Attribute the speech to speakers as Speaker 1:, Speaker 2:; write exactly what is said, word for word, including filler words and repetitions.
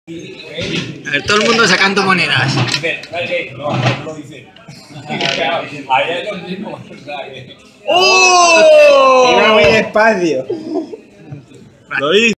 Speaker 1: A ver, todo el mundo sacando monedas.
Speaker 2: ¡Oh!
Speaker 1: Iba muy despacio.
Speaker 2: Lo hice.